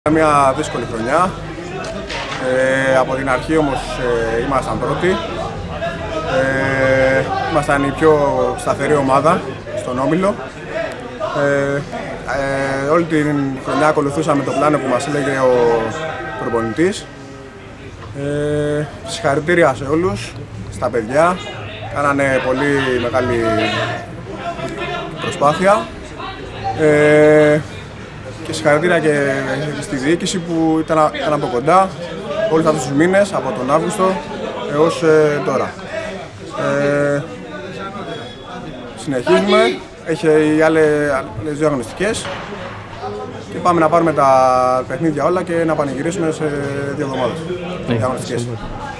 Μια δύσκολη χρονιά. Από την αρχή όμως ήμασταν πρώτοι. Ήμασταν η πιο σταθερή ομάδα στον όμιλο. Όλη την χρονιά ακολουθούσαμε το πλάνο που μας έλεγε ο προπονητής. Συγχαρητήρια σε όλους, στα παιδιά. Κάνανε πολύ μεγάλη προσπάθεια. Και συγχαρητήρια και στη διοίκηση που ήταν από κοντά όλους αυτούς τους μήνες, από τον Αύγουστο έως τώρα. Συνεχίζουμε, έχει οι άλλες δύο αγωνιστικές και πάμε να πάρουμε τα παιχνίδια όλα και να πανηγυρίσουμε σε 2 εβδομάδες.